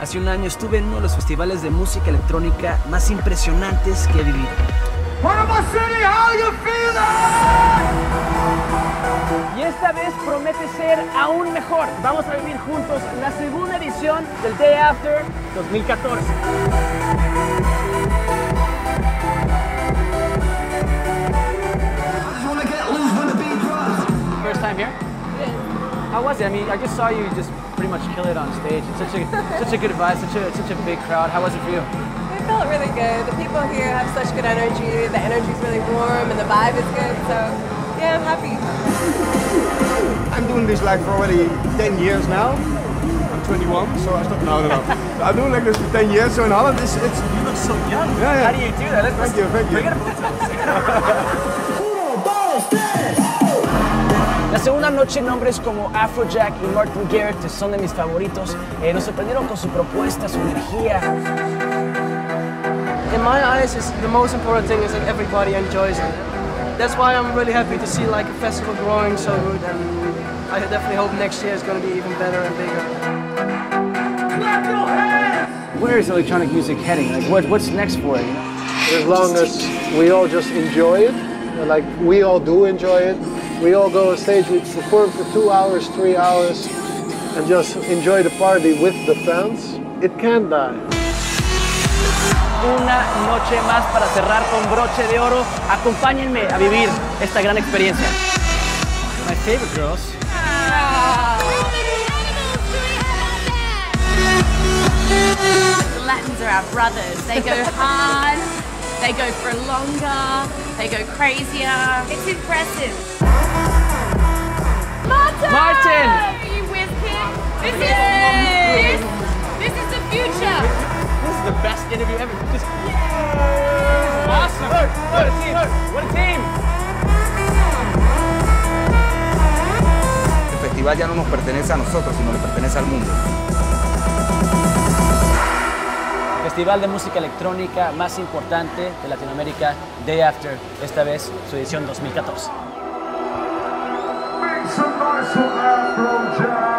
Hace un año estuve en uno de los festivales de música electrónica más impresionantes que he vivido. Y esta vez promete ser aún mejor. Vamos a vivir juntos la segunda edición del Day After 2014. First time here? How was it? I mean, I just saw you just pretty much kill it on stage. It's such a good vibe, such a big crowd. How was it for you? It felt really good. The people here have such good energy. The energy's really warm and the vibe is good. So, yeah, I'm happy. I'm doing this like for already 10 years now. I'm 21, so I stopped now. I'm doing like this for 10 years. So in Holland, it's You look so young. Yeah. How do you do that? Thank you. Bring it up. La segunda noche, nombres como Afrojack y Martin Garrix, que son de mis favoritos, nos sorprendieron con su propuesta, su energía. In my eyes, the most important thing is that everybody enjoys it. That's why I'm really happy to see like a festival growing so good, and I definitely hope next year is going to be even better and bigger. Clap your hands! Where is electronic music heading? Like, what's next for it? As long as we all just enjoy it, like we all do enjoy it. We all go on stage, we perform for 2 hours, 3 hours, and just enjoy the party with the fans. It can't die. Una noche más para cerrar con broche de oro. Acompáñenme a vivir esta gran experiencia. My favorite girls. The Latins are our brothers. They go hard, they go for longer, they go crazier. It's impressive. Martin! Are you with him? This is the future. This is the best interview ever. Just, awesome! What a team! What a team! El festival ya no nos pertenece a nosotros, sino le pertenece al mundo. Festival de música electrónica más importante de Latinoamérica, Day After, esta vez su edición 2014. Some nice Afrojack.